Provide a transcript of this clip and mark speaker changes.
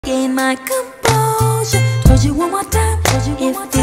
Speaker 1: Gain my composure. Told you one more time, if